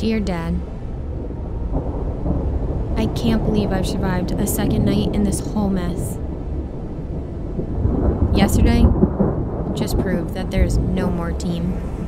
Dear Dad, I can't believe I've survived a second night in this whole mess. Yesterday just proved that there's no more team.